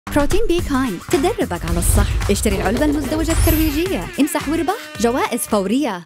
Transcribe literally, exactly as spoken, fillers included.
بروتين بي كايند تدربك على الصح. اشتري العلبة المزدوجة الترويجية، امسح واربح جوائز فورية.